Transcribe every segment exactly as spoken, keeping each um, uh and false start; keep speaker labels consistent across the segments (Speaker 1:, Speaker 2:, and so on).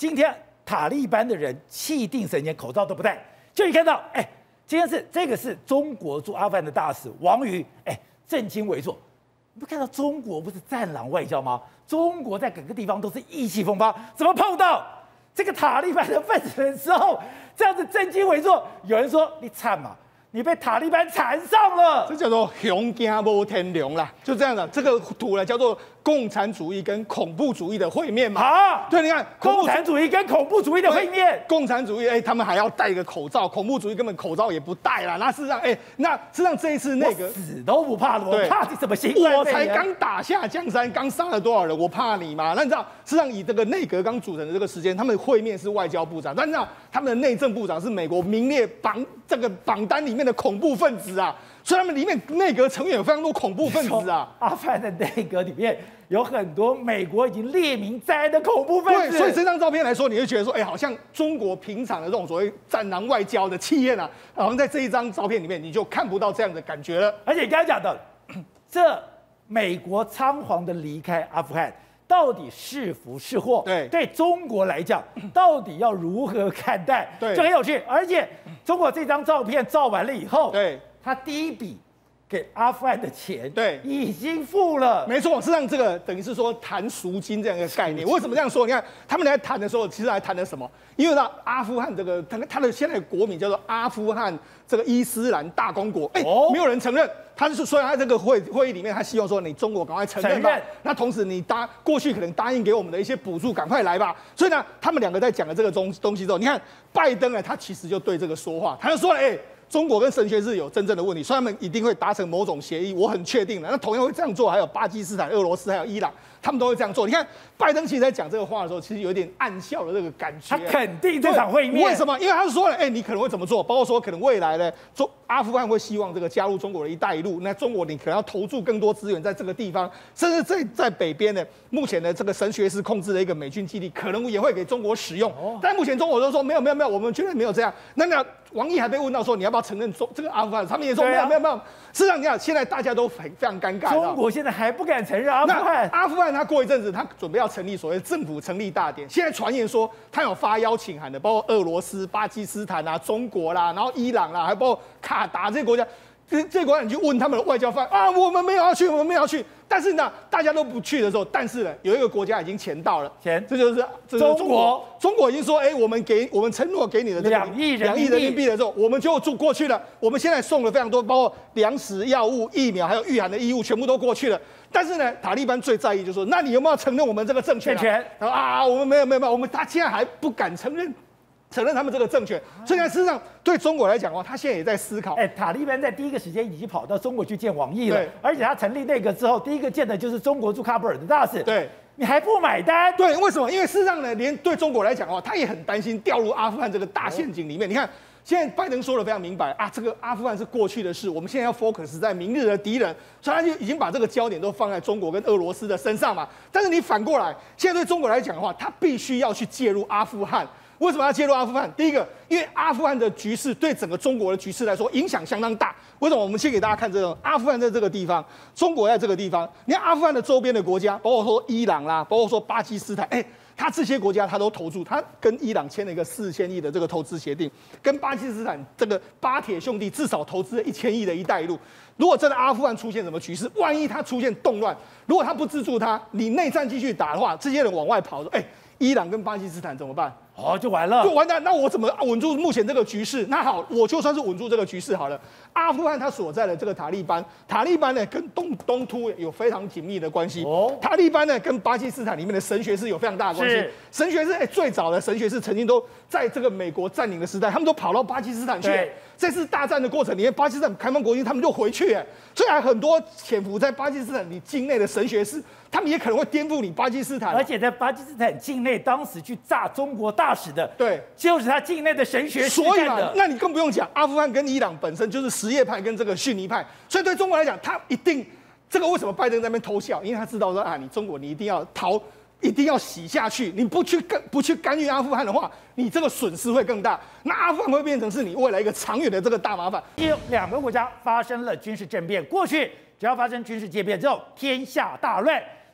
Speaker 1: 今天塔利班的人气定神闲，口罩都不戴，就一看到，哎，今天是这个是中国驻阿富汗的大使王瑜，哎，正襟危坐。你不看到中国不是战狼外交吗？中国在各个地方都是意气风发，怎么碰到这个塔利班的分子的时候，这样子正襟危坐？有人说你惨嘛。你被塔利班缠上了，
Speaker 2: 这叫做熊惊无天良啦，就这样的。这个图呢叫做共产主义跟恐怖主义的会面嘛。
Speaker 1: 啊，
Speaker 2: 对，你看
Speaker 1: 共产主义跟恐怖主义的会面，
Speaker 2: 共产主义哎、欸，他们还要戴一个口罩，恐怖主义根本口罩也不戴啦。那事实上哎、欸，那事实上这一次那个
Speaker 1: 死都不怕了，我怕你怎么行？
Speaker 2: 我才刚打下江山，刚杀了多少人，我怕你吗？那你知道，事实上以这个内阁刚组成的这个时间，他们会面是外交部长，但你知道他们的内政部长是美国名列榜这个榜单里面的恐怖分子啊，所以他们里面内阁成员有非常多恐怖分子啊。
Speaker 1: 阿富汗的内阁里面有很多美国已经列明在案的恐怖分子。
Speaker 2: 对，所以这张照片来说，你会觉得说，哎、欸，好像中国平常的这种所谓战狼外交的气焰啊，好像在这一张照片里面你就看不到这样的感觉了。
Speaker 1: 而且你刚才讲的，这美国仓皇的离开阿富汗，到底是福是祸？
Speaker 2: 对，
Speaker 1: 对中国来讲，到底要如何看待？
Speaker 2: 对，
Speaker 1: 这很有趣。而且中国这张照片照完了以后，
Speaker 2: 对，
Speaker 1: 他第一笔给阿富汗的钱，
Speaker 2: 对，
Speaker 1: 已经付了。
Speaker 2: 没错，实际上这个等于是说谈赎金这样一个概念。为什么这样说？你看他们在谈的时候，其实还谈的什么？因为呢，阿富汗这个他他的现在的国名叫做阿富汗这个伊斯兰大公国，哎、欸，哦、没有人承认。他是说，他这个会会议里面，他希望说你中国赶快承认吧。承认那同时你答过去可能答应给我们的一些补助，赶快来吧。所以呢，他们两个在讲了这个东东西之后，你看拜登呢，他其实就对这个说话，他就说，哎、欸。中国跟神学是有真正的问题，所以他们一定会达成某种协议，我很确定的。那同样会这样做，还有巴基斯坦、俄罗斯还有伊朗，他们都会这样做。你看，拜登其实在讲这个话的时候，其实有点暗笑的这个感觉。
Speaker 1: 他肯定这场会面，
Speaker 2: 为什么？因为他是说了，哎、欸，你可能会怎么做？包括说，可能未来呢，中阿富汗会希望这个加入中国的一带一路，那中国你可能要投注更多资源在这个地方，甚至在在北边呢，目前的这个神学士控制的一个美军基地，可能也会给中国使用。哦、但目前中国都说没有没有没有，我们绝对没有这样。那那王毅还被问到说，你要不要承认中这个阿富汗？他们也说没有没有没有。事实上，你看现在大家都很非常尴尬。
Speaker 1: 中国现在还不敢承认阿富汗。
Speaker 2: 阿富汗他过一阵子，他准备要成立所谓政府成立大典。现在传言说他有发邀请函的，包括俄罗斯、巴基斯坦啊、中国啦，然后伊朗啦，还包括卡达这些国家。这这些国家你去问他们的外交官啊，我们没有要去，我们没有要去。但是呢，大家都不去的时候，但是呢，有一个国家已经钱到了，
Speaker 1: 钱，
Speaker 2: 这就是这就是
Speaker 1: 中国。
Speaker 2: 中国已经说，哎、欸，我们给我们承诺给你的这个
Speaker 1: 两亿
Speaker 2: 两亿人民币的时候，我们就住过去了。我们现在送了非常多，包括粮食、药物、疫苗，还有御寒的衣物，全部都过去了。但是呢，塔利班最在意就是说，那你有没有承认我们这个政权、啊？
Speaker 1: 政权
Speaker 2: 啊，我们没有没有没有，我们他现在还不敢承认。承认他们这个政权，所以呢，事实上对中国来讲的话，他现在也在思考。
Speaker 1: 哎，塔利班在第一个时间已经跑到中国去见王毅了，而且他成立内阁之后，第一个见的就是中国驻喀布尔的大使。
Speaker 2: 对，
Speaker 1: 你还不买单？
Speaker 2: 对，为什么？因为事实上呢，连对中国来讲的话，他也很担心掉入阿富汗这个大陷阱里面。哦、你看，现在拜登说的非常明白啊，这个阿富汗是过去的事，我们现在要 focus 在明日的敌人，所以他就已经把这个焦点都放在中国跟俄罗斯的身上嘛。但是你反过来，现在对中国来讲的话，他必须要去介入阿富汗。为什么要介入阿富汗？第一个，因为阿富汗的局势对整个中国的局势来说影响相当大。为什么？我们先给大家看这种阿富汗在这个地方，中国在这个地方。你看阿富汗的周边的国家，包括说伊朗啦，包括说巴基斯坦，哎、欸，他这些国家他都投注，他跟伊朗签了一个四千亿的这个投资协定，跟巴基斯坦这个巴铁兄弟至少投资了一千亿的一带一路。如果真的阿富汗出现什么局势，万一他出现动乱，如果他不资助他，你内战继续打的话，这些人往外跑，说，哎、欸。伊朗跟巴基斯坦怎么办？
Speaker 1: 哦，就完了，
Speaker 2: 就完蛋。那我怎么稳住目前这个局势？那好，我就算是稳住这个局势好了。阿富汗它所在的这个塔利班，塔利班呢跟东东突有非常紧密的关系。哦，塔利班呢跟巴基斯坦里面的神学士有非常大的关系。神学士，哎、欸，最早的神学士曾经都在这个美国占领的时代，他们都跑到巴基斯坦去。这次大战的过程里面，巴基斯坦开放国境，他们就回去。哎，虽然很多潜伏在巴基斯坦你境内的神学士，他们也可能会颠覆你巴基斯坦。
Speaker 1: 而且在巴基斯坦境内，当时去炸中国大使的，
Speaker 2: 对，
Speaker 1: 就是他境内的神学士
Speaker 2: 所以
Speaker 1: 干的。
Speaker 2: 那你更不用讲，阿富汗跟伊朗本身就是什叶派跟这个逊尼派，所以对中国来讲，他一定这个为什么拜登在那边偷笑？因为他知道说啊，你中国你一定要逃。一定要洗下去，你不去干不去干预阿富汗的话，你这个损失会更大。那阿富汗会变成是你未来一个长远的这个大麻烦。
Speaker 1: 因为两个国家发生了军事政变，过去只要发生军事政变之后，天下大乱。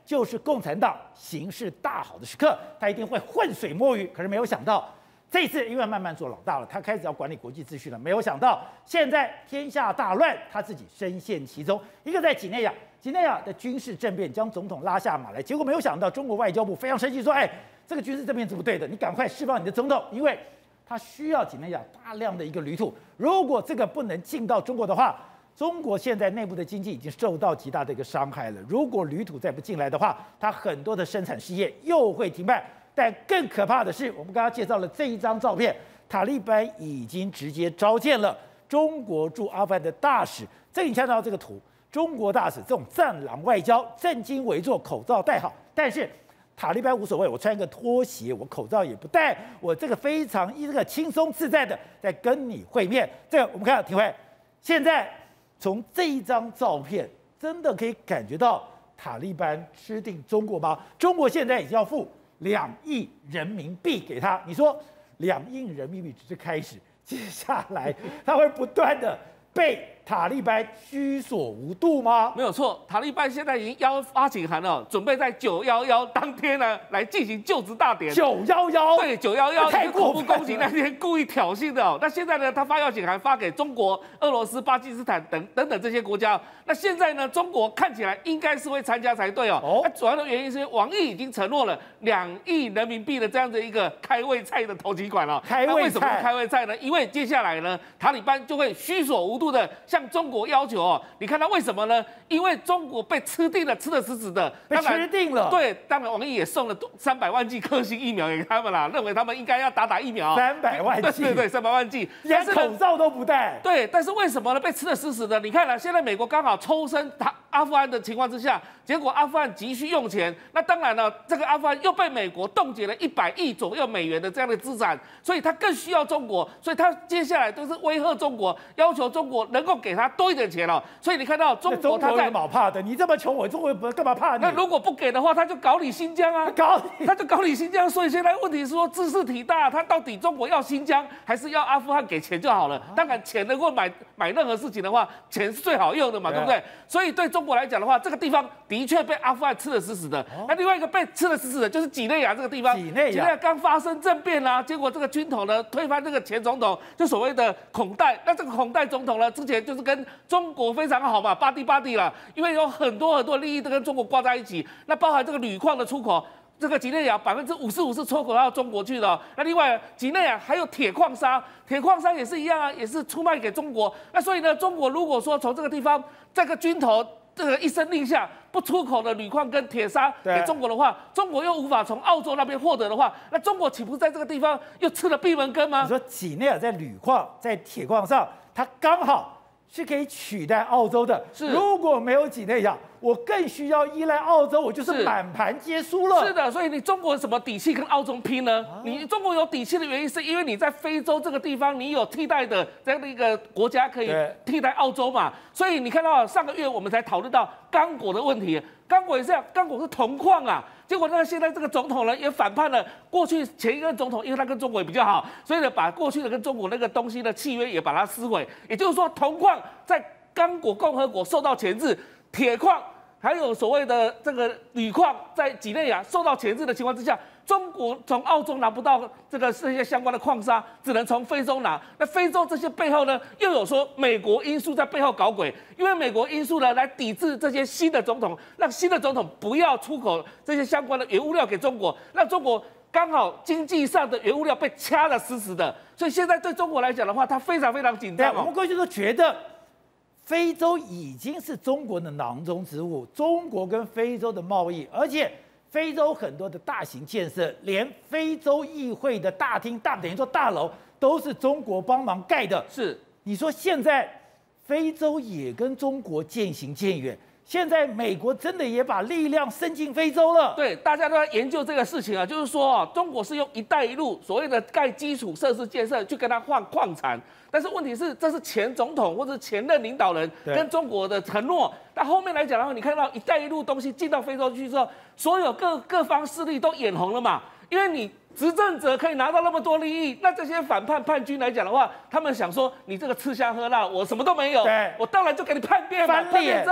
Speaker 1: 就是共产党形势大好的时刻，他一定会浑水摸鱼。可是没有想到，这一次因为慢慢做老大了，他开始要管理国际秩序了。没有想到现在天下大乱，他自己深陷其中。一个在几内亚，几内亚的军事政变将总统拉下马来，结果没有想到中国外交部非常生气，说：“哎，这个军事政变是不对的，你赶快释放你的总统，因为他需要几内亚大量的一个铝土，如果这个不能进到中国的话。”中国现在内部的经济已经受到极大的一个伤害了。如果铝土再不进来的话，它很多的生产事业又会停摆。但更可怕的是，我们刚刚介绍了这一张照片，塔利班已经直接召见了中国驻阿富汗的大使。这你看到这个图，中国大使这种战狼外交，正襟危坐，口罩戴好，但是塔利班无所谓，我穿一个拖鞋，我口罩也不戴，我这个非常这个轻松自在的在跟你会面。这个我们看到体会，现在。从这一张照片，真的可以感觉到塔利班吃定中国吗？中国现在已经要付两亿人民币给他，你说两亿人民币只是开始，接下来他会不断的被塔利班居所无度吗？
Speaker 3: 没有错，塔利班现在已经邀发请函了，准备在九一一当天呢来进行就职大典。
Speaker 1: 九一一
Speaker 3: 对，九一一
Speaker 1: 太
Speaker 3: 恐怖攻击那天故意挑衅的哦。那现在呢，他发邀请函发给中国、俄罗斯、巴基斯坦等等等这些国家。那现在呢，中国看起来应该是会参加才对哦。哦，那主要的原因是王毅已经承诺了两亿人民币的这样的一个开胃菜的投机款了。
Speaker 1: 开胃菜，
Speaker 3: 那为什么开胃菜呢？因为接下来呢，塔利班就会虚所无度的向中国要求哦。你看到为什么呢？因为中国被吃定了，吃得死死的，
Speaker 1: 被吃定了。
Speaker 3: 对，当然王毅也送了三百万剂科兴疫苗给他们啦，认为他们应该要打打疫苗。
Speaker 1: 三百万剂，
Speaker 3: 对对对，三百万剂，
Speaker 1: 连口罩都不戴。
Speaker 3: 对，但是为什么呢？被吃得死死的？你看了，现在美国刚好抽身他阿富汗的情况之下，结果阿富汗急需用钱，那当然了，这个阿富汗又被美国冻结了一百亿左右美元的这样的资产，所以他更需要中国，所以他接下来都是威吓中国，要求中国能够给他多一点钱了。所以你看到中国他在
Speaker 1: 有什么怕的？你这么穷，我中国干嘛怕你？
Speaker 3: 那如果不给的话，他就搞你新疆啊，
Speaker 1: 搞你，
Speaker 3: 他就搞你新疆。所以现在问题是说，知识体大，他到底中国要新疆还是要阿富汗给钱就好了？当然，钱能够买买任何事情的话，钱是最好用的嘛，对不对？所以对中国来讲的话，这个地方的确被阿富汗吃得死死的。那另外一个被吃得死死的就是几内亚这个地方，
Speaker 1: 几内亚，
Speaker 3: 几内亚刚发生政变啦、啊，结果这个军头呢推翻这个前总统，就所谓的孔戴。那这个孔戴总统呢，之前就是跟中国非常好嘛，巴蒂巴蒂啦，因为有很多很多利益都跟中国挂在一起，那包含这个铝矿的出口。这个几内亚百分之五十五是出口到中国去的、哦，那另外几内亚还有铁矿砂，铁矿砂也是一样啊，也是出卖给中国。那所以呢，中国如果说从这个地方这个军头这个一声令下不出口的铝矿跟铁砂给中国的话，中国又无法从澳洲那边获得的话，那中国岂不是在这个地方又吃了闭门羹吗？
Speaker 1: 你说几内亚在铝矿在铁矿上，它刚好是可以取代澳洲的。
Speaker 3: 是，
Speaker 1: 如果没有几内亚，我更需要依赖澳洲，我就是满盘皆输了。
Speaker 3: 是的，所以你中国有什么底气跟澳洲拼呢？啊、你中国有底气的原因，是因为你在非洲这个地方，你有替代的这样的一个国家可以替代澳洲嘛。所以你看到上个月我们才讨论到刚果的问题，刚果也是这样，刚果是铜矿啊。结果呢，现在这个总统呢也反叛了过去前一任总统，因为他跟中国也比较好，所以呢把过去的跟中国那个东西的契约也把它撕毁。也就是说，铜矿在刚果共和国受到钳制，铁矿。还有所谓的这个铝矿在几内亚受到钳制的情况之下，中国从澳洲拿不到这个这些相关的矿砂，只能从非洲拿。那非洲这些背后呢，又有说美国因素在背后搞鬼，因为美国因素呢来抵制这些新的总统，让新的总统不要出口这些相关的原物料给中国，让中国刚好经济上的原物料被掐得死死的。所以现在对中国来讲的话，它非常非常紧张、哦。
Speaker 1: 我们过去都觉得。非洲已经是中国的囊中之物，中国跟非洲的贸易，而且非洲很多的大型建设，连非洲议会的大厅、大等于说大楼，都是中国帮忙盖的。
Speaker 3: 是，
Speaker 1: 你说现在非洲也跟中国渐行渐远。现在美国真的也把力量伸进非洲了。
Speaker 3: 对，大家都在研究这个事情啊，就是说啊，中国是用“一带一路”所谓的盖基础设施建设去跟他换矿产，但是问题是，这是前总统或者前任领导人跟中国的承诺。那后面来讲的话，你看到“一带一路”东西进到非洲去之后，所有各各方势力都眼红了嘛，因为你。执政者可以拿到那么多利益，那这些反叛叛军来讲的话，他们想说你这个吃香喝辣，我什么都没有，我当然就给你叛变嘛，叛变之后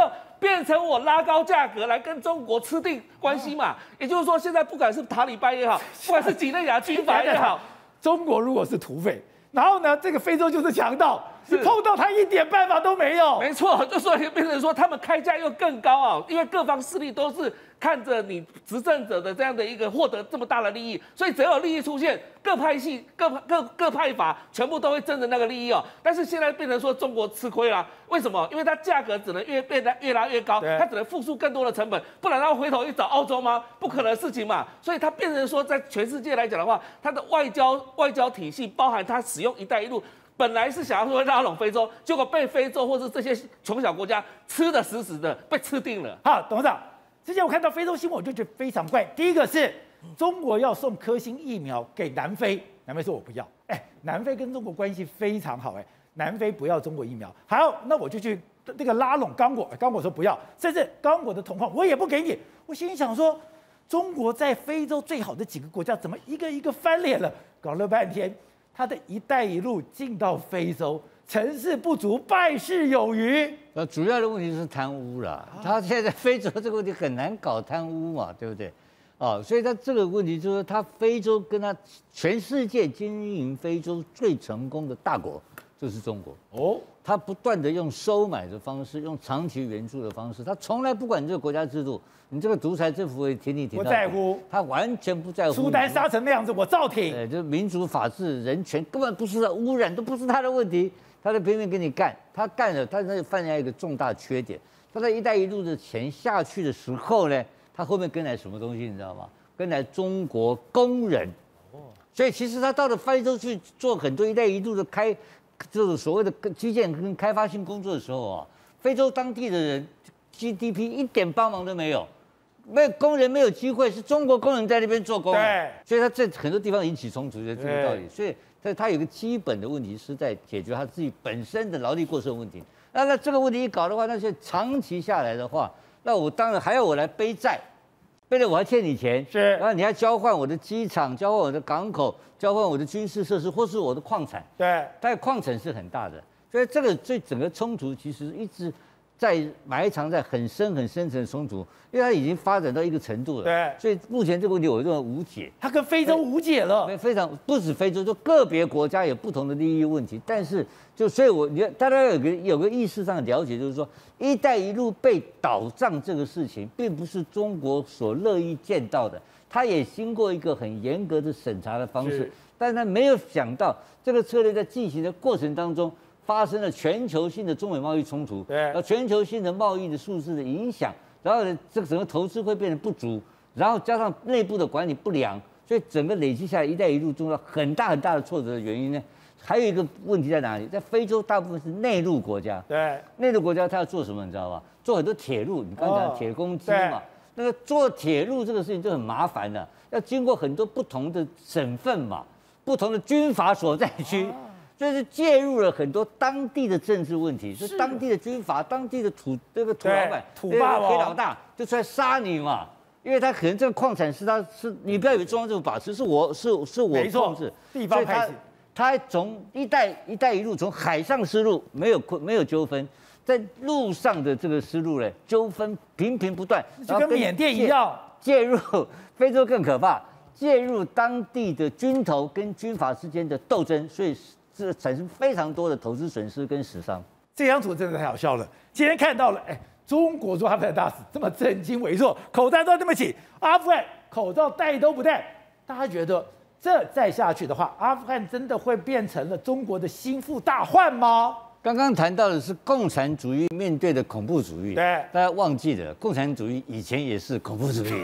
Speaker 3: 变成我拉高价格来跟中国吃定关系嘛。也就是说，现在不管是塔利班也好，不管是几内亚军阀也好，
Speaker 1: 中国如果是土匪，然后呢，这个非洲就是强盗。你碰到他一点办法都没有，
Speaker 3: 没错，就所以变成说他们开价又更高啊，因为各方势力都是看着你执政者的这样的一个获得这么大的利益，所以只要有利益出现，各派系、各各各派阀全部都会争着那个利益哦。但是现在变成说中国吃亏了，为什么？因为它价格只能越变得越拉越高，它只能付出更多的成本，不然它回头去找澳洲吗？不可能的事情嘛。所以它变成说，在全世界来讲的话，它的外交外交体系包含它使用“一带一路”。本来是想要说拉拢非洲，结果被非洲或是这些穷小国家吃得死死的，被吃定了。
Speaker 1: 好，董事长，之前我看到非洲新闻，我就觉得非常怪。第一个是中国要送科兴疫苗给南非，南非说我不要。哎，南非跟中国关系非常好，哎，南非不要中国疫苗。好，那我就去那个拉拢刚果，刚果说不要，甚至刚果的同框我也不给你。我心里想说，中国在非洲最好的几个国家，怎么一个一个翻脸了？搞了半天。他的一带一路进到非洲，成事不足，败事有余。
Speaker 4: 呃，主要的问题是贪污啦。他现在非洲这个问题很难搞贪污嘛，对不对？哦，所以他这个问题就是他非洲跟他全世界经营非洲最成功的大国就是中国。哦，他不断的用收买的方式，用长期援助的方式，他从来不管你这个国家制度。你这个独裁政府会挺你挺到，
Speaker 1: 不在乎，
Speaker 4: 他完全不在乎。
Speaker 1: 苏丹杀成那样子，我照挺。
Speaker 4: 对，就是民主、法治、人权，根本不是他污染，都不是他的问题，他就拼命跟你干。他干了，他那犯下一个重大缺点。他在“一带一路”的钱下去的时候呢，他后面跟来什么东西，你知道吗？跟来中国工人。哦。所以其实他到了非洲去做很多“一带一路”的开，这种所谓的基建跟开发性工作的时候啊，非洲当地的人 G D P 一点帮忙都没有。没有工人没有机会，是中国工人在那边做工，
Speaker 1: 对，
Speaker 4: 所以他在很多地方引起冲突，就这个道理。所以他他有一个基本的问题是在解决他自己本身的劳力过剩问题。那那这个问题一搞的话，那就长期下来的话，那我当然还要我来背债，背了我还欠你钱，
Speaker 1: 是，
Speaker 4: 然后你还交换我的机场，交换我的港口，交换我的军事设施，或是我的矿产，
Speaker 1: 对，
Speaker 4: 但是矿产是很大的，所以这个这整个冲突其实一直。在埋藏在很深很深层的冲突，因为它已经发展到一个程度了。
Speaker 1: 对，
Speaker 4: 所以目前这个问题我认为无解。
Speaker 1: 它跟非洲无解了。
Speaker 4: 非常不止非洲，就个别国家有不同的利益问题。但是就所以我，我大家有个有个意识上的了解，就是说“一带一路”被倒账这个事情，并不是中国所乐意见到的。它也经过一个很严格的审查的方式，但是他没有想到这个策略在进行的过程当中。发生了全球性的中美贸易冲突，
Speaker 1: 对，
Speaker 4: 然后全球性的贸易的数字的影响，然后呢，这个整个投资会变得不足，然后加上内部的管理不良，所以整个累积下来，“一带一路”中了很大很大的挫折的原因呢，还有一个问题在哪里？在非洲大部分是内陆国家，
Speaker 1: 对，
Speaker 4: 内陆国家它要做什么，你知道吧？做很多铁路，你刚才讲铁公鸡嘛，那个做铁路这个事情就很麻烦了，要经过很多不同的省份嘛，不同的军阀所在区。就是介入了很多当地的政治问题，是当地的军阀、当地的土这个土老板、
Speaker 1: 土霸王、
Speaker 4: 黑老大就出来杀你嘛，因为他可能这个矿产是他是你不要以为中央政府把持，是我是是我控制，
Speaker 1: 地方派系。
Speaker 4: 他从一带一带一路从海上丝路没有没有纠纷，在路上的这个丝路呢，纠纷频频不断，
Speaker 1: 就跟缅甸一样
Speaker 4: 介入非洲更可怕，介入当地的军头跟军阀之间的斗争，所以。这产生非常多的投资损失跟死伤。
Speaker 1: 这张图真的太好笑了。今天看到了，哎，中国驻阿富汗大使这么正襟危坐，口罩都这么紧，阿富汗口罩戴都不戴。大家觉得这再下去的话，阿富汗真的会变成了中国的心腹大患吗？
Speaker 4: 刚刚谈到的是共产主义面对的恐怖主义，
Speaker 1: 对，
Speaker 4: 大家忘记了，共产主义以前也是恐怖主义，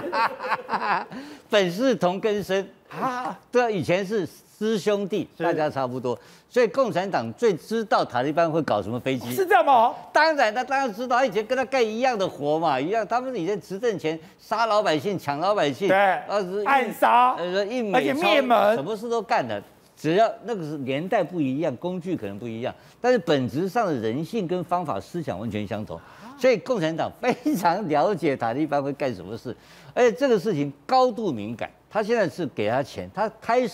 Speaker 4: 本是同根生啊，对，以前是。师兄弟，大家差不多，所以共产党最知道塔利班会搞什么飞机，
Speaker 1: 是这样吗？
Speaker 4: 当然，他当然知道，他以前跟他干一样的活嘛，一样，他们以前执政前杀老百姓、抢老百姓，
Speaker 1: 对，
Speaker 4: 呃，
Speaker 1: 暗杀，
Speaker 4: 呃，印美，
Speaker 1: 而且灭门，
Speaker 4: 什么事都干的。只要那个是年代不一样，工具可能不一样，但是本质上的人性跟方法、思想完全相同。所以共产党非常了解塔利班会干什么事，而且这个事情高度敏感。他现在是给他钱，他开始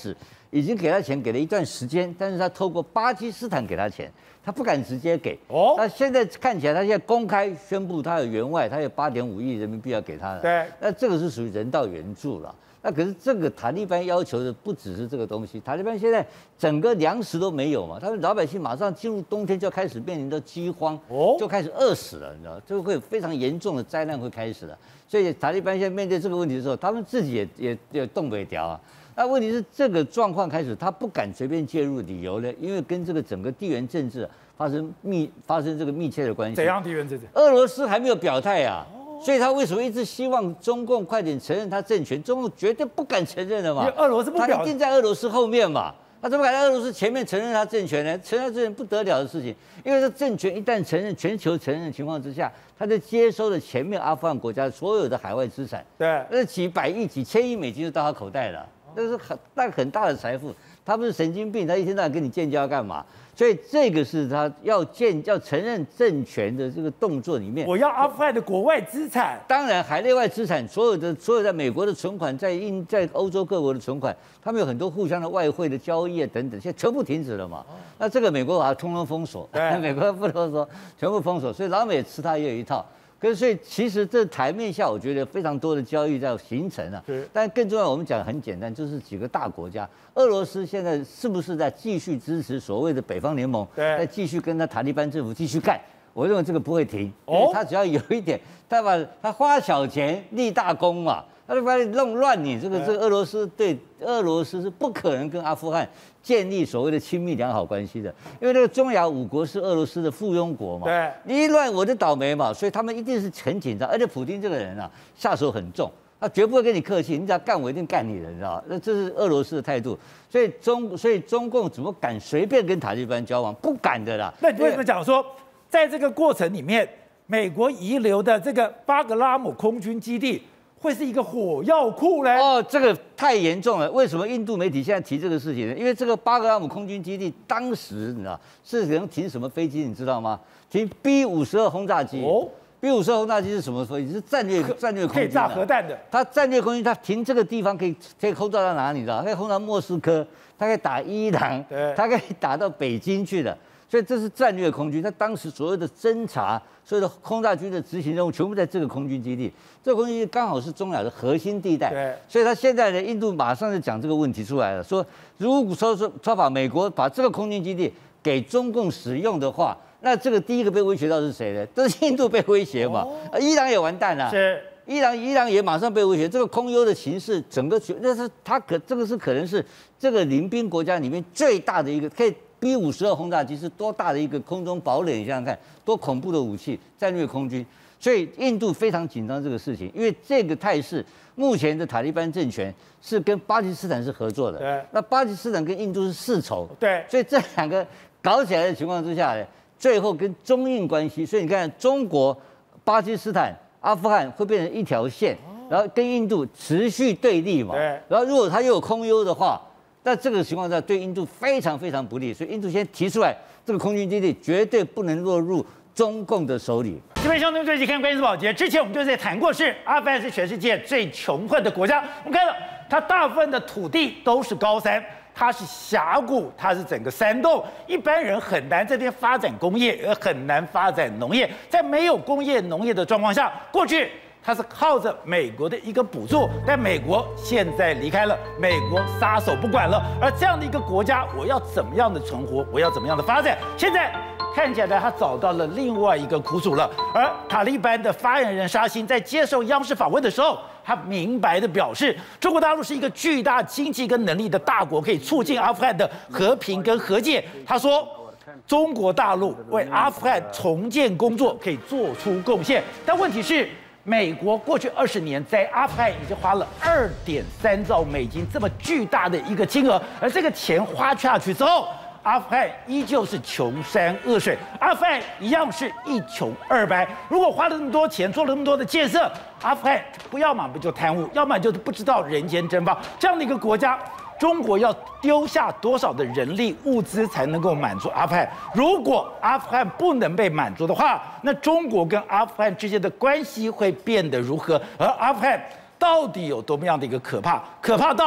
Speaker 4: 已经给他钱给了一段时间，但是他透过巴基斯坦给他钱，他不敢直接给。哦，那现在看起来，他现在公开宣布他有援外，他有八点五亿人民币要给他的。
Speaker 1: 对，
Speaker 4: 那这个是属于人道援助了。那可是这个塔利班要求的不只是这个东西，塔利班现在整个粮食都没有嘛，他们老百姓马上进入冬天就要开始面临到饥荒，哦，就开始饿死了，你知道，就会有非常严重的灾难会开始了。所以塔利班现在面对这个问题的时候，他们自己也也也动不了啊。那问题是这个状况开始，他不敢随便介入，理由呢？因为跟这个整个地缘政治发生密发生这个密切的关系。
Speaker 1: 怎样地缘政治？
Speaker 4: 俄罗斯还没有表态啊。所以他为什么一直希望中共快点承认他政权？中共绝对不敢承认的嘛，
Speaker 1: 因为俄罗斯不表，
Speaker 4: 他一定在俄罗斯后面嘛，他怎么敢在俄罗斯前面承认他政权呢？承认政权不得了的事情，因为这政权一旦承认，全球承认的情况之下，他就接收了前面阿富汗国家所有的海外资产，
Speaker 1: 对，
Speaker 4: 那几百亿、几千亿美金就到他口袋了，那是很大很大的财富。他不是神经病，他一天到晚跟你建交干嘛？所以这个是他要建要承认政权的这个动作里面，
Speaker 1: 我要阿富汗的国外资产，
Speaker 4: 当然海内外资产，所有的所有在美国的存款，在英在欧洲各国的存款，他们有很多互相的外汇的交易啊等等，现在全部停止了嘛。那这个美国把它通通封锁，美国不能说全部封锁，所以老美也吃他也有一套。可是所以其实这台面下，我觉得非常多的交易在形成啊。但更重要，我们讲很简单，就是几个大国家，俄罗斯现在是不是在继续支持所谓的北方联盟，在继续跟他塔利班政府继续干？我认为这个不会停，因为他只要有一点，他把他花小钱立大功嘛，他就把你弄乱你这个这个俄罗斯对俄罗斯是不可能跟阿富汗建立所谓的亲密良好关系的，因为这个中亚五国是俄罗斯的附庸国嘛，
Speaker 1: 对，
Speaker 4: 你一乱我就倒霉嘛，所以他们一定是很紧张，而且普丁这个人啊下手很重，他绝不会跟你客气，你只要干我一定干你的，你知道吗？那这是俄罗斯的态度，所以中所以中共怎么敢随便跟塔利班交往？不敢的啦。
Speaker 1: 那你为什么讲说，在这个过程里面，美国遗留的这个巴格拉姆空军基地会是一个火药库呢？
Speaker 4: 哦，这个太严重了。为什么印度媒体现在提这个事情呢？因为这个巴格拉姆空军基地当时你知道是能停什么飞机，你知道吗？停 B 五十二轰炸机。哦 ，B 五十二轰炸机是什么飞机？是战略战略空军、啊，
Speaker 1: 可以炸核弹的。
Speaker 4: 它战略空军，它停这个地方可以可以轰炸到哪里？你知道？可以轰到莫斯科，它可以打伊朗，它可以打到北京去的。所以这是战略空军，它当时所有的侦察、所有的轰炸军的执行任务，全部在这个空军基地。这个空军基地刚好是中亚的核心地带，
Speaker 1: 对。所
Speaker 4: 以他现在呢，印度马上就讲这个问题出来了，说如果说说说把美国把这个空军基地给中共使用的话，那这个第一个被威胁到是谁呢？都是印度被威胁嘛，哦、伊朗也完蛋了。
Speaker 1: 是。
Speaker 4: 伊朗，伊朗也马上被威胁。这个空优的形势，整个那是它可这个是可能是这个邻兵国家里面最大的一个可以。B 五十二轰炸机是多大的一个空中堡垒？你想想看，多恐怖的武器，战略空军。所以印度非常紧张这个事情，因为这个态势，目前的塔利班政权是跟巴基斯坦是合作的，
Speaker 1: 对。
Speaker 4: 那巴基斯坦跟印度是世仇，
Speaker 1: 对。
Speaker 4: 所以这两个搞起来的情况之下呢，最后跟中印关系，所以你看中国、巴基斯坦、阿富汗会变成一条线，然后跟印度持续对立嘛。
Speaker 1: 对。
Speaker 4: 然后如果它又有空优的话。在这个情况下，对印度非常非常不利，所以印度先提出来，这个空军基地绝对不能落入中共的手里。
Speaker 1: 这边兄弟们，最近看关键是保洁，之前我们就在谈过，是阿富汗是全世界最穷困的国家。我们看到它大部分的土地都是高山，它是峡谷，它是整个山洞，一般人很难这边发展工业，而很难发展农业。在没有工业农业的状况下，过去。它是靠着美国的一个补助，但美国现在离开了，美国撒手不管了。而这样的一个国家，我要怎么样的存活？我要怎么样的发展？现在看起来他找到了另外一个苦主了。而塔利班的发言人沙欣在接受央视访问的时候，他明白的表示，中国大陆是一个巨大经济跟能力的大国，可以促进阿富汗的和平跟和解。他说，中国大陆为阿富汗重建工作可以做出贡献，但问题是。美国过去二十年在阿富汗已经花了二点三兆美金这么巨大的一个金额，而这个钱花下去之后，阿富汗依旧是穷山恶水，阿富汗一样是一穷二白。如果花了那么多钱，做了那么多的建设，阿富汗不要么就贪污，要么就是不知道人间蒸发。这样的一个国家，中国要丢下多少的人力物资才能够满足阿富汗？如果阿富汗不能被满足的话，那中国跟阿富汗之间的关系会变得如何？而阿富汗到底有多么样的一个可怕？可怕到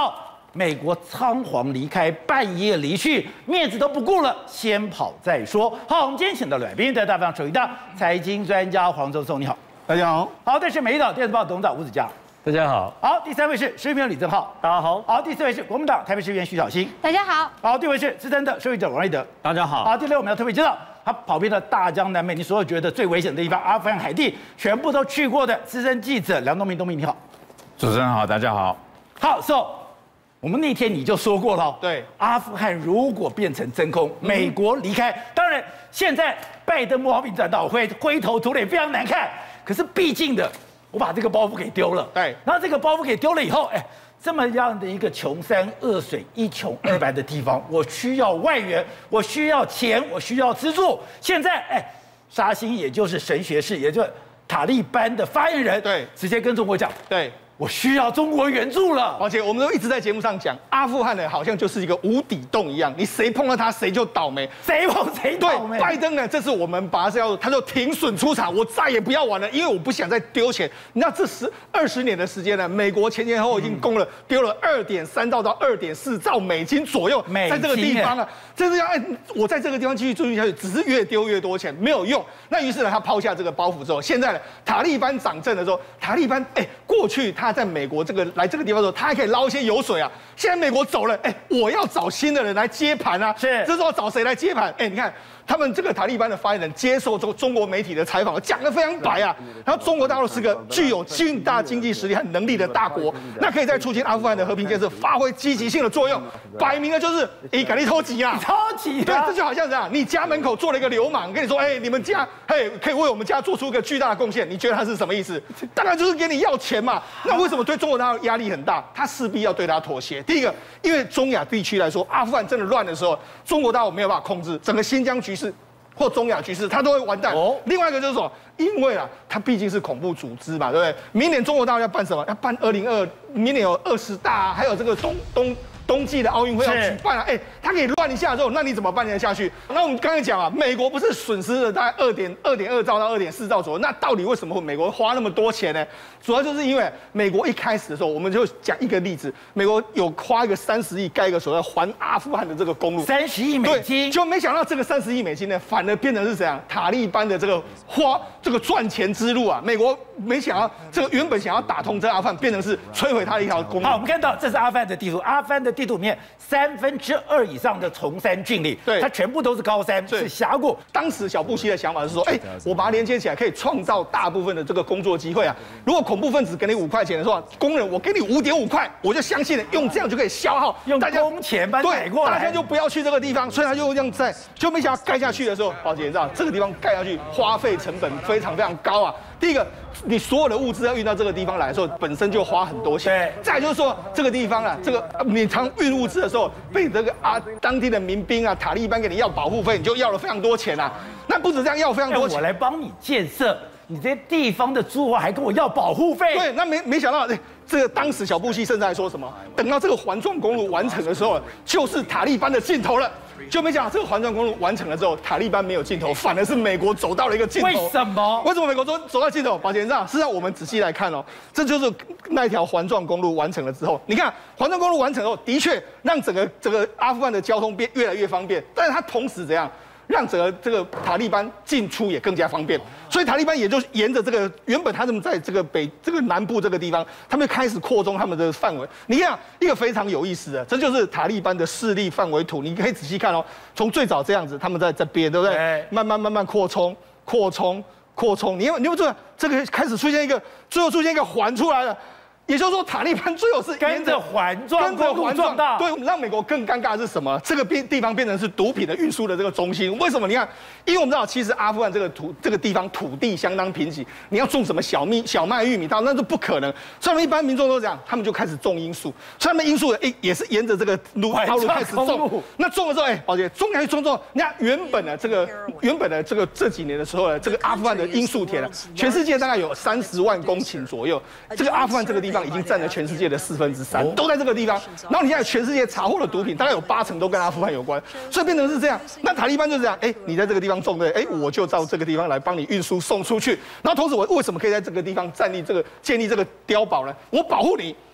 Speaker 1: 美国仓皇离开，半夜离去，面子都不顾了，先跑再说。好，我们今天请到来宾，在大方首一档财经专家黄忠松，你好，
Speaker 2: 大家好。
Speaker 1: 好，这是美丽岛电子报董事长吴子嘉，
Speaker 4: 大家好。
Speaker 1: 好，第三位是时评人李正浩，
Speaker 4: 大家好。
Speaker 1: 好，第四位是国民党台北市议员徐小新，
Speaker 5: 大家好。
Speaker 1: 好，第五位是资深的受益者王立德，
Speaker 4: 大家好。
Speaker 1: 好，第六我们要特别介绍，他跑遍了大江南北，你所有觉得最危险的地方，阿富汗、海地，全部都去过的资深记者梁东明，东明你好。
Speaker 6: 主持人好，大家好。
Speaker 1: 好 ，So， 我们那天你就说过了，
Speaker 2: 对，
Speaker 1: 阿富汗如果变成真空，美国离开，当然现在拜登莫名转倒灰，灰头土脸非常难看。可是毕竟的，我把这个包袱给丢了，
Speaker 2: 对，
Speaker 1: 然后这个包袱给丢了以后，哎，这么样的一个穷山恶水、一穷二白的地方，我需要外援，我需要钱，我需要资助。现在，哎，沙欣也就是神学士，也就是塔利班的发言人，
Speaker 2: 对，
Speaker 1: 直接跟中国讲，
Speaker 2: 对。
Speaker 1: 我需要中国援助了，
Speaker 2: 而且我们都一直在节目上讲，阿富汗呢好像就是一个无底洞一样，你谁碰到它谁就倒霉，
Speaker 1: 谁碰谁倒霉。
Speaker 2: 对，拜登呢，这次我们把他是要，他就停损出场，我再也不要玩了，因为我不想再丢钱。你知道这十二十年的时间呢，美国前前后后已经供了丢了二点三兆到二点四兆美金左右，在这个地方啊，这是要哎，我在这个地方继续追进下去，只是越丢越多钱，没有用。那于是呢，他抛下这个包袱之后，现在呢，塔利班掌政的时候，塔利班哎，过去他在美国这个。来这个地方的时候，他还可以捞一些油水啊。现在美国走了，哎，我要找新的人来接盘啊。
Speaker 1: 是，
Speaker 2: 这时候找谁来接盘？哎，你看他们这个塔利班的发言人接受中中国媒体的采访，讲得非常白啊。然后中国大陆是个具有巨大经济实力和能力的大国，那可以在促进阿富汗的和平建设发挥积极性的作用。摆明了就是哎，赶紧偷急啊，
Speaker 1: 偷急。
Speaker 2: 对，这就好像这样，你家门口做了一个流氓，跟你说，哎，你们家嘿可以为我们家做出一个巨大的贡献，你觉得他是什么意思？当然就是给你要钱嘛。那为什么对中国大陆压力很大？他势必要对他妥协。第一个，因为中亚地区来说，阿富汗真的乱的时候，中国大陆没有办法控制整个新疆局势或中亚局势，它都会完蛋。哦，另外一个就是说，因为啊，它毕竟是恐怖组织嘛，对不对？明年中国大陆要办什么？要办二零二，明年有二十大、啊，还有这个东东。冬季的奥运会要举办了，哎，它可以乱一下之后，那你怎么办得下去？那我们刚才讲啊，美国不是损失了大概二点二点二兆到二点四兆左右，那到底为什么会美国花那么多钱呢？主要就是因为美国一开始的时候，我们就讲一个例子，美国有花一个三十亿盖一个所谓环阿富汗的这个公路，
Speaker 1: 三十亿美金，
Speaker 2: 就没想到这个三十亿美金呢，反而变成是怎样？塔利班的这个花这个赚钱之路啊，美国没想到这个原本想要打通这阿富汗，变成是摧毁它的一条公路。
Speaker 1: 好，我们看到这是阿富汗的地图，阿富汗的地图里面三分之二以上的崇山峻岭，
Speaker 2: 对，
Speaker 1: 它全部都是高山，是峡谷。
Speaker 2: 当时小布希的想法是说，哎，我把它连接起来，可以创造大部分的这个工作机会啊。如果恐怖分子给你五块钱的时候，工人我给你五点五块，我就相信了，用这样就可以消耗，
Speaker 1: 用工钱把它买过来，
Speaker 2: 大家就不要去这个地方，所以他就这样在，就没想到盖下去的时候，宝姐你知道这个地方盖下去花费成本非常非常高啊。第一个，你所有的物资要运到这个地方来的时候，本身就花很多钱。再就是说，这个地方啊，这个你常运物资的时候，被这个啊当地的民兵啊、塔利班给你要保护费，你就要了非常多钱啊。那不止这样，要非常多钱。
Speaker 1: 我来帮你建设，你这些地方的诸侯还跟我要保护费。
Speaker 2: 对，那没没想到，这个当时小布希甚至还说什么，等到这个环状公路完成的时候，就是塔利班的尽头了。就没想到这个环状公路完成了之后，塔利班没有尽头，反而是美国走到了一个尽头。
Speaker 1: 为什么？
Speaker 2: 为什么美国走走到尽头？宝杰长，事实上我们仔细来看哦，这就是那一条环状公路完成了之后，你看环状公路完成后，的确让整个整个阿富汗的交通变越来越方便，但是它同时怎样？让整个这个塔利班进出也更加方便，所以塔利班也就沿着这个原本他们在这个北这个南部这个地方，他们开始扩充他们的范围。你看一个非常有意思的，这就是塔利班的势力范围图，你可以仔细看哦。从最早这样子，他们在这边，对不对？慢慢慢慢扩充，扩充，扩充。你有你有没有这个开始出现一个，最后出现一个环出来了？也就是说，塔利班最后是
Speaker 1: 跟着环状，跟着环状大。
Speaker 2: 对，让美国更尴尬的是什么？这个边地方变成是毒品的运输的这个中心。为什么？你看，因为我们知道，其实阿富汗这个土这个地方土地相当贫瘠，你要种什么小米、小麦、玉米，当然那是不可能。所以他们一般民众都这样，他们就开始种罂粟。所以他们罂粟哎也是沿着这个路道路开始种。那种了之后，哎，宝姐，种下去种种，你看原本的这个原本的这个这几年的时候呢，这个阿富汗的罂粟田呢，全世界大概有三十万公顷左右。这个阿富汗这个地方已经占了全世界的四分之三，都在这个地方。然后你现在全世界查获的毒品，大概有八成都跟阿富汗有关，所以变成是这样。那塔利班就是这样，哎，你在这个地方种的，哎，我就到这个地方来帮你运输送出去。然后同时，我为什么可以在这个地方站立这个建立这个碉堡呢？我保护你。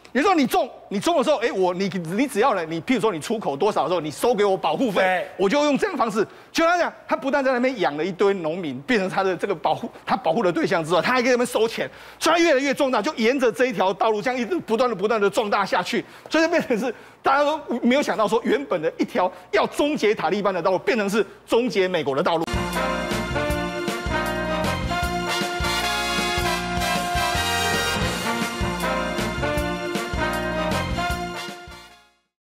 Speaker 2: 也就是说，你种你种的时候，哎，我你你只要呢，你譬如说你出口多少的时候，你收给我保护费，我就用这样的方式。就他讲，他不但在那边养了一堆农民，变成他的这个保护他保护的对象之外，他还给他们收钱，所以他越来越壮大，就沿着这一条道路这样一直不断的不断的壮大下去，所以就变成是大家都没有想到说，原本的一条要终结塔利班的道路，变成是终结美国的道路。